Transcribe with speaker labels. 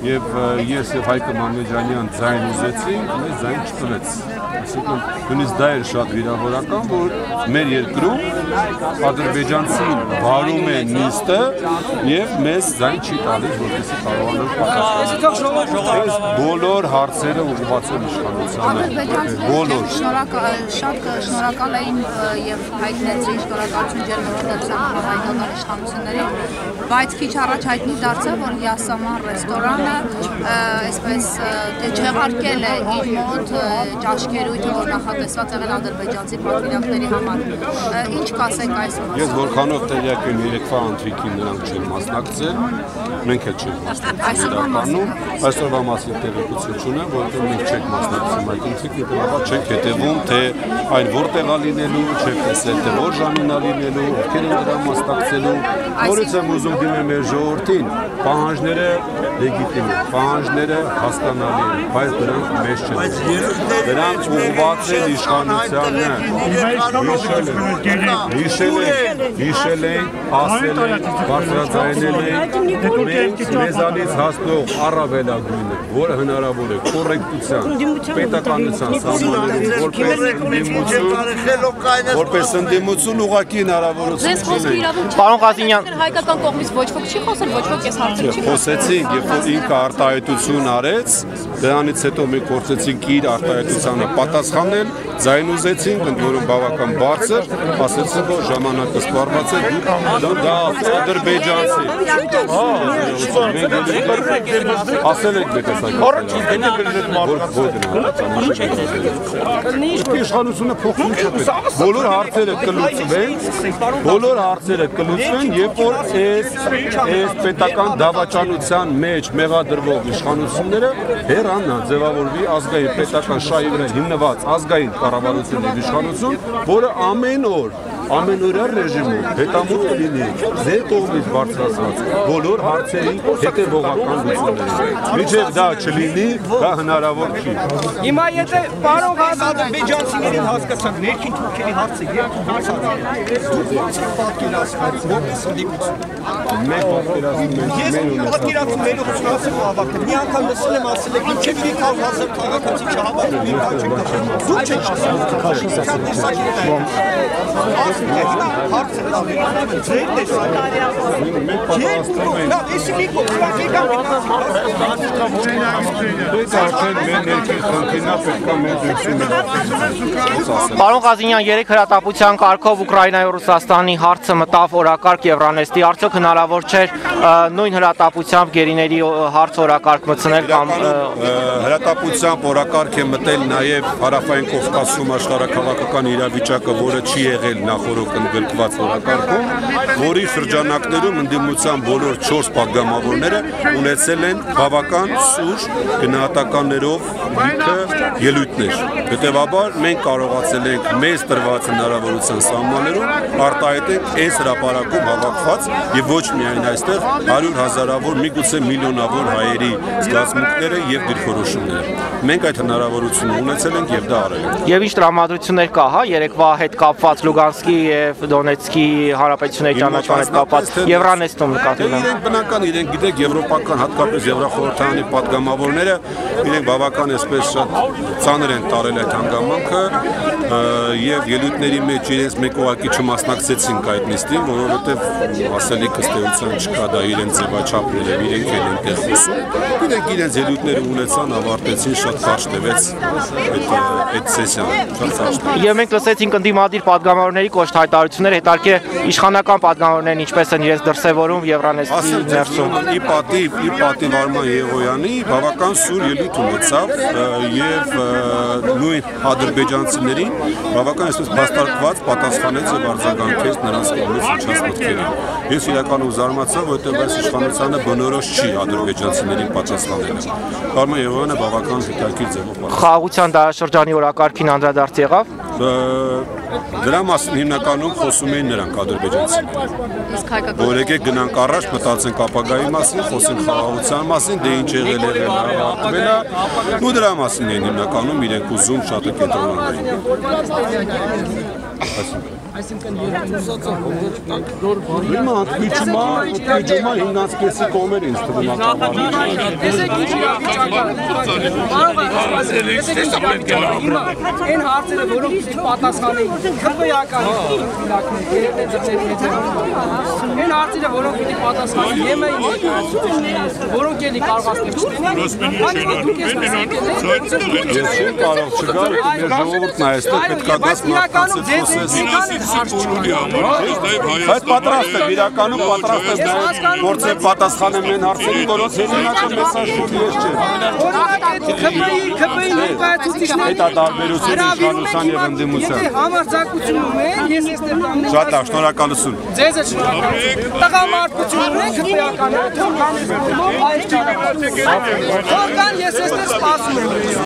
Speaker 1: Եվ ես եւ Հայկը Մամեջանյան ձայն ուզեցինք, մեզ ձայն չտվեց։ Այսինքն նույնիսկ դա էր շատ վիրավորական, որ մեր երկրում ադրբեջանցին վարում է նիստը եւ մեզ ձայն չի տալիս, որպեսզի կարողանանք պատասխանել։ Բոլոր հարցերը ուղղված են իշխանությանը։ Բոլոր
Speaker 2: շատ շնորհակալ էին եւ հայտնեցին շնորհակալություն ջերմորոշեցան հայկական իշխանություններին, բայց քիչ առաջ հայտնի դարձավ, որ Յասաման ռեստորանը այսպես չեղարկել է իր մոտ ճաշկերույթը, որ նախատեսված եղել ադրբեջանցի պատվիրակների համար։ Ինչ կասեք այս մասին։
Speaker 1: Ես որքանով տեղյակ եմ երեկվա ընթրիքին նրանք չեն մասնակցել, մենք էլ չենք մասնակցել։ Այսօրվա մասին տեղեկություն չունեմ, որովհետեւ մենք չենք մասնակցում այդ ընթրիքին, դեռ չենք հետևում, թե այն որտեղ է լինելու, չենք տեսել, թե որ ժամին է լինելու, ովքեր են դրան մասնակցելու։ Նորից եմ ուզում դիմել մեր ժողովրդին, պահանջները լեգիտիմ են, պահանջները հասկանալի են, բայց դրանք մեզ չեն։ Դրանք ուղղված են իշխանությանը։ Հիշել են, ասել են, բարձրաձայնել են, մենք մեզանից հասնող առավելագույնը, որը հնարավոր է կոռեկտության, պետականության սահմաններում, որպես ընդդիմություն ուղղակի հնարավորություն չունենք։
Speaker 3: Պարոն Ղազինյան, հայկական կողմից ոչ ոք չի խոսել, ոչ ոք այս հարցը չի խոսել։
Speaker 1: Խոսեցինք, երբ որ ինքը արտահայտություն արեց, դրանից հետո մենք փորձեցինք իր արտահայտությանը պատասխանել, ձայն ուզեցինք, ընդ որում բավական բարձր, ասեցինք, որ ժամանակը սպառված է, դա ադրբեջանցի։ Ասել եք մեկ իշխանությունը փոխվում չէ։ Բոլոր հարցերը կլուծվեն, երբ որ այս պետական դավաճանության մեջ մեղադրվող իշխանությունները հեռանան, ձևավորվի ազգային պետական շահի վրա հիմնված ազգային կառավարություն եւ իշխանություն, որը ամենօրյա ռեժիմում հետամուտ կլինի ձեր կողմից բարձրացված բոլոր հարցերի հետևողական լուծումների։ Մինչև դա չլինի, դա հնարավոր չի։
Speaker 4: Հիմա եթե պարոն ադրբեջանցիներին հասկացանք, ներքին թուրքերի հարցը երբ ո՞նց է պատկերացված, որպես ընդդիմություն։
Speaker 1: Մենք պատկերացնում ենք
Speaker 4: մեր ուսումնասիրում հավաքել։ Մի անգամ լսել եմ ասել եք, ինչեւ 300,000 քաղաքացի չհավաքում են չեն կասում։ Դուք չեք ասում, հարցը լավ է, ձեր
Speaker 3: Պարոն Ղազինյան, 3 հրատապության կարգով Ուկրաինայի ու Ռուսաստանի հարցը մտավ օրակարգ Եվրանեստի, արդյոք հնարավոր չէր նույն հրատապությամբ գերիների հարց օրակարգ մտցնել կամ
Speaker 1: հրատապությամբ օրակարգ է մտել նաև Հարավային Կովկասում աշխարհաքաղաքական իրավիճակը, որը չի եղել նախորդ ընդգրկված օրակարգում, որի շրջանակներում ընդդիմության բոլոր 4 պատգամավորները ունեցել են բավական սուր գնահատականներով լիքը ելույթներ։ Հետևաբար մենք կարողացել ենք մեզ տրված հնարավորության սահմաններում արտահայտել այս հրապարակում հավաքված եւ ոչ միայն այստեղ 100,000-ավոր, միգուցե միլիոնավոր հայերի զգացմունքները եւ դիրքորոշումները։ Մենք այդ հնարավորությունը ունեցել ենք եւ դա արել ենք։
Speaker 3: Եվ ինչ տրամադրություններ կա, հա, երեկվա հետ կապված Լուգանսկի եւ Դոնեցկի հանրապետությունների ճանաչման հետ կապված Եվրանեստում նկատի ունեմ։
Speaker 1: Իրենք բնական, իրենք գիտեք, եվրոպական, հատկապես Եվրախորհրդարանի պատգամավորները իրենք բավական այսպես շատ ծանր են տարել այդ հանգամանքը եւ ելույթների մեջ իրենց մեկ ուղղակի չմասնակցեցին այդ նիստին, որովհետեւ ասելիք ըստեյության չկա, դա իրենց ձևաչափն է, իրենք են այնտեղ խոսում։ Իրենք իրենց ելույթները ունեցան, ավարտեցին, շատ կարճ տևեց այդ սեսիան, շատ կարճ։
Speaker 3: Եվ մենք լսեցինք ընդդիմադիր պատգամավորների կոշտ հայտարարություններ, հետարքի իշխանական պատգամավորներն ինչպես են իրենց դրսևորում Եվրանեստի ներսում։
Speaker 1: Ի պատիվ Արման Եղոյանի բավական սուր ելույթ ունեցավ եւ նույն ադրբեջանցիներին բավական այսպես բաստարկված պատասխանեց եւ արձագանքեց նրանց կողմից իջած մտքերին։ Ես իրականում զարմացա, որովհետեւ այս իշխանությանը բնորոշ չի ադրբեջանցիներին պատասխանելը։ Արման Եղոյանը բավական հետաքրքիր ձևով
Speaker 3: խաղաղության դարաշրջանի օրակարգին անդրադարձ եղավ։
Speaker 1: Դրա մասին հիմնականում խոսում էին նրանք ադրբեջանցիները։ Որ եկեք գնանք առաջ, մտածենք ապագայի մասին, խոսենք խաղաղության մասին, դե ինչ եղել է, հավաքվել է, ու դրա մասին էին հիմնականում իրենք ուզում շատ կենտրոնանային։
Speaker 5: այսինքն երկու
Speaker 1: Հիմա ընդգիճումը հիմնացկեսի կողմեր ինձ թվում է
Speaker 5: այն հարցերը, որոնք պատասխանեն քպեական այն հարցերը, որոնք պիտի պատասխանեն ԵՄ-ի որոնք էլի կարողացնեն
Speaker 1: Ես չեմ կարող չգալ, մեր ժողովուրդն է այստեղ պետք է գաս մարդկանց հետ խոսես Այդ պատրաստ եմ, իրականում պատրաստ եմ գործել պատասխանեմ են հարցերի, որոնց հեղինակը մեզ աշխուր ես չեմ
Speaker 5: ՔՊ-ի ներկայացուցիչների
Speaker 1: Այդ տարբերությունը իշխանության եւ ընդդիմության
Speaker 5: Եթե համարձակություն ունեն, ես այստեղ կանգնեմ
Speaker 1: Շատ լավ, շնորհակալություն
Speaker 5: Ձեզ է շնորհակալություն Տղամարդություն ունեն քպեական Թող կան ես այստեղ սպասում եմ